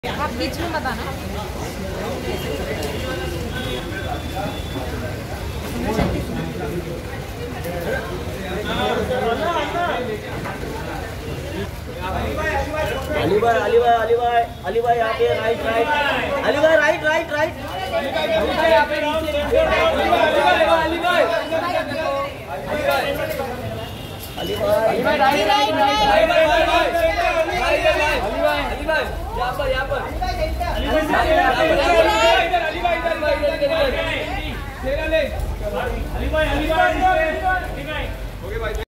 आप बीच में बताना। अली भाई यहाँ पे राइट अली भाई राइट यहाँ पर